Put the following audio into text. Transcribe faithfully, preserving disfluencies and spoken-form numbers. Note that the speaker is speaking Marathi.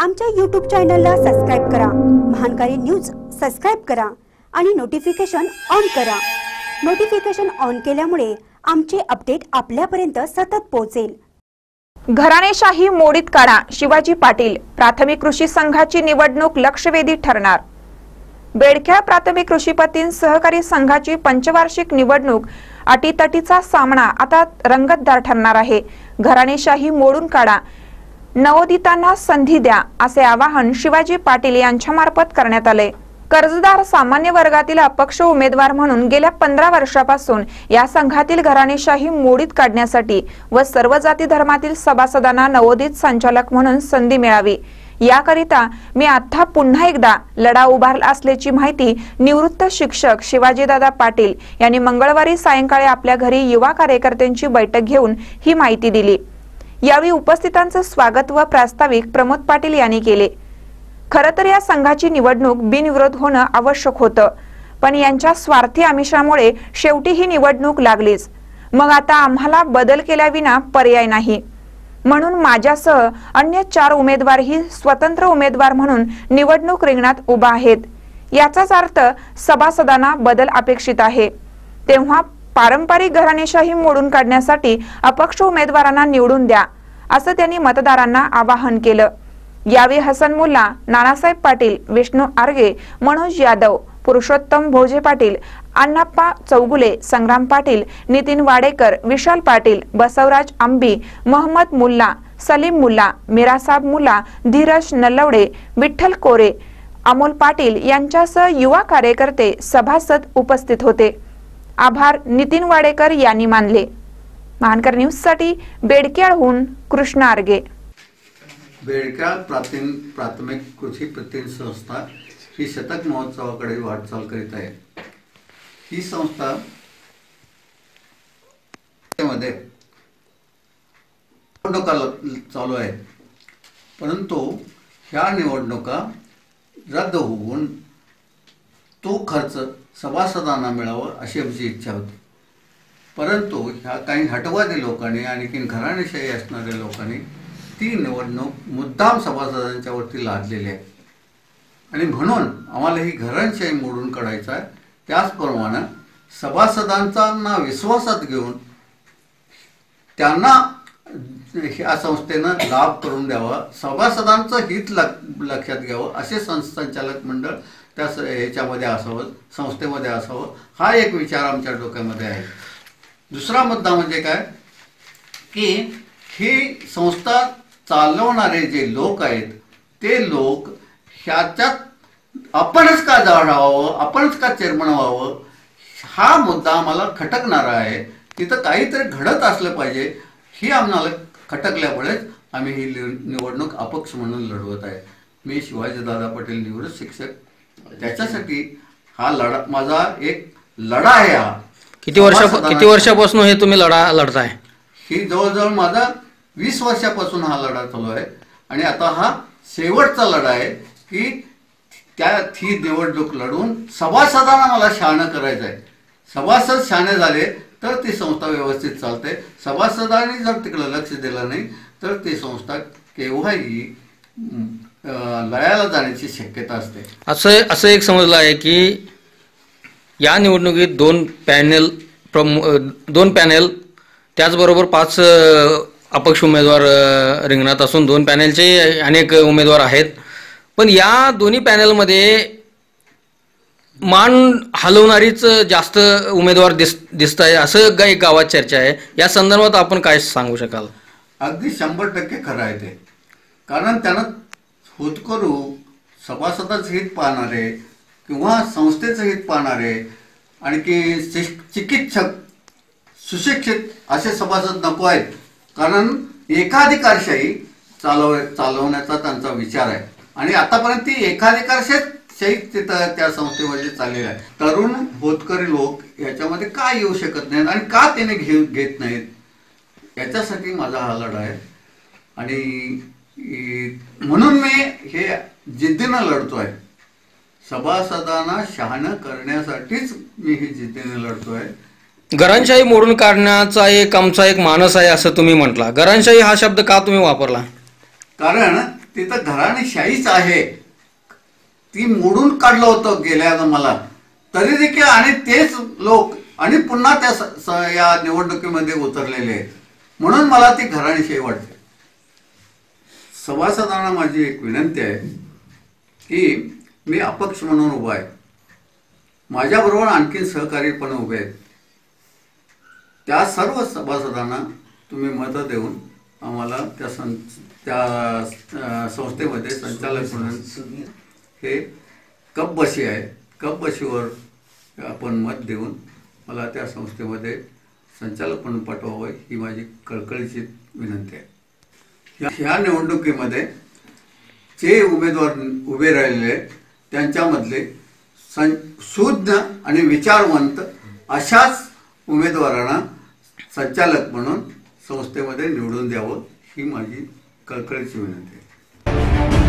आमच्या यूट्यूब चॅनलला सबस्क्राइब करा, महानकारी न्यूज सबस्क्राइब करा आणि नोटिफिकेशन ऑन करा। नोटिफिकेशन ऑन केल्यामुळे आमचे अपडेट आपल्यापर्यंत सतत पोहोचेल। घराणेशाही मोडीत काढा, शिवाजी पाटील। प्राथमिक कृषी संघाची निवडणूक लक्षवेधी ठरणार। बेडखेळ प्राथमिक कृषी पत्ती सहकारी संघाची पंचवार्षिक निवडणूक अटीतटीचा सामना आता रंगतदार ठरणार आहे। घराणेशाही मोडून काढा, नवोदितांना संधी द्या, असे आवाहन शिवाजी पाटील यांच्या मार्फत करण्यात आले। कर्जदार सामान्य वर्गातील अपक्ष उमेदवार म्हणून गेल्या पंधरा वर्षापासून या संघातील घराणेशाही मोडीत काढण्यासाठी व सर्व जाती धर्मातील सभासदांना नवोदित संचालक म्हणून संधी मिळावी याकरिता मी आता पुन्हा एकदा लढा उभारला असल्याची माहिती निवृत्त शिक्षक शिवाजीदादा पाटील यांनी मंगळवारी सायंकाळी आपल्या घरी युवा कार्यकर्त्यांची बैठक घेऊन ही माहिती दिली। यावेळी उपस्थितांचे स्वागत व प्रास्ताविक प्रमोद पाटील यांनी केले। खरं तर या संघाची निवडणूक बिनविरोध होणं आवश्यक होतं, पण यांच्या स्वार्थी आमिषामुळे शेवटी ही निवडणूक लागलीच। मग आता आम्हाला बदल केल्याविना पर्याय नाही, म्हणून माझ्यासह अन्य चार उमेदवारही स्वतंत्र उमेदवार म्हणून निवडणूक रिंगणात उभा आहेत। याचाच अर्थ सभासदांना बदल अपेक्षित आहे। तेव्हा पारंपरिक घराणेशाही मोडून काढण्यासाठी अपक्ष उमेदवारांना निवडून द्या, असं त्यांनी मतदारांना आवाहन केलं। यावेळी हसन मुल्ला, नानासाहेब पाटील, विष्णू आर्गे, मनोज यादव, पुरुषोत्तम भोजे पाटील, अण्णाप्पा चौगुले, संग्राम पाटील, नितीन वाडेकर, विशाल पाटील, बसवराज आंबी, मोहम्मद मुल्ला, सलीम मुल्ला, मिरासाब मुल्ला, धीरज नलवडे, विठ्ठल कोरे, अमोल पाटील यांच्यासह युवा कार्यकर्ते सभासद उपस्थित होते। आभार नितीन वाडेकर यांनी मानले। महानकर न्यूज साठी बेडकेळहून कृष्ण आर्गे। बेडकेळ प्राथमिक कृषी पत्ती संस्था ही शतक महोत्सवाकडे वाटचाल करीत आहे। ही संस्था मध्ये निवडणुका चालू आहेत, परंतु ह्या निवडणुका रद्द होऊन तो खर्च सभासदांना मिळावा अशी आमची इच्छा होती। परंतु ह्या काही हटवादी लोकांनी आणखी घराणेशाही असणाऱ्या लोकांनी ती निवडणूक मुद्दाम सभासदांच्या वरती लादलेली आहे आणि म्हणून आम्हाला ही घराणेशाही मोडून काढायचं आहे। त्याचप्रमाणे सभासदांचा विश्वासात घेऊन त्यांना ह्या संस्थेनं लाभ करून द्यावा, सभासदांचं हित लक्षात घ्यावं असे संचालक मंडळ त्या ह्याच्यामध्ये असावं, संस्थेमध्ये असावं, हा एक विचार आमच्या डोक्यामध्ये आहे। दुसरा मुद्दा म्हणजे काय की ही संस्था चालवणारे जे लोक आहेत ते लोक ह्याच्यात आपणच का राहावं, आपणच का चेअरमन व्हावं, हा मुद्दा आम्हाला खटकणारा आहे। तिथं काहीतरी घडत असलं पाहिजे ही आम्हाला खटकल्यामुळेच आम्ही ही निवडणूक अपक्ष म्हणून लढवत आहे। मी शिवाजीदादा पाटील निवृत्त शिक्षक, त्याच्यासाठी हा लढा माझा एक लढा आहे। हा किती वर्ष किती वर्षापासून हे तुम्ही लढा लढताय? ही जवळजवळ माझा वीस वर्षापासून हा लढा चालू आहे आणि आता हा शेवटचा लढा आहे की त्या ही निवडणूक लढून सभासदांना मला शहाणं करायचं आहे। सभासद शहाणे झाले तर ती संस्था व्यवस्थित चालते, सभासदांनी जर तिकडे लक्ष दिलं नाही तर ती संस्था केव्हाही लयाला जाण्याची शक्यता असते। असं असं एक समजलं आहे की या निवडणुकीत दोन पॅनल दोन पॅनल त्याचबरोबर पाच अपक्ष उमेदवार रिंगणात असून दोन पॅनलचे अनेक उमेदवार आहेत, पण या दोन्ही पॅनलमध्ये मान हलवणारीच जास्त उमेदवार दिस दिसत आहे असं काही गावात चर्चा आहे। या संदर्भात आपण काय सांगू शकाल? अगदी शंभर टक्के खरं आहे ते, कारण त्यानं होतकरू सभासदाचं हित पाहणारे किंवा संस्थेचं हित पाहणारे आणखी चिकित्सक सुशिक्षित असे सभासद नको आहेत, कारण एकाधिकारशाही चालव चालवण्याचा त्यांचा विचार आहे आणि आतापर्यंत ती एकाधिकारशाही तिथं त्या संस्थेमध्ये चाललेली आहे। तरुण होतकरी लोक याच्यामध्ये का येऊ शकत नाहीत आणि का त्याने घेऊ घेत नाहीत, याच्यासाठी माझा हा लढा आहे आणि म्हणून मी हे जिद्दीनं लढतोय। सभासदांना शहाणं करण्यासाठीच मी ही जिद्दीने लढतोय। घराणेशाही मोडून काढण्याचा एक आमचा एक मानस आहे असं तुम्ही म्हटला। घराणेशाही हा शब्द का तुम्ही वापरला? कारण तिथं घराणेशाहीच आहे, ती मोडून काढलं होतं गेल्या मला, तरी देखील आणि तेच लोक आणि पुन्हा त्या स- स- या निवडणुकीमध्ये उतरलेले आहेत. म्हणून मला ती घराणेशाही वाटते. सभासदांना माझी एक विनंती आहे की मी अपक्ष म्हणून उभा आहे, माझ्याबरोबर आणखीन सहकारी पण उभे आहेत. त्या सर्व सभासदांना तुम्ही मतं देऊन आम्हाला त्या सं त्या अं, संस्थेमध्ये संचालक म्हणून हे कपबशी आहे, कपबशीवर आपण मत देऊन मला त्या संस्थेमध्ये संचालक म्हणून पाठवावं ही माझी कळकळीची विनंती आहे. ह्या- ह्या निवडणुकीमध्ये जे उमेदवार उभे राहिलेले त्यांच्यामधले सं शुद्ध आणि विचारवंत अशाच उमेदवारांना संचालक म्हणून संस्थेमध्ये निवडून द्यावं ही माझी कळकळीची विनंती आहे.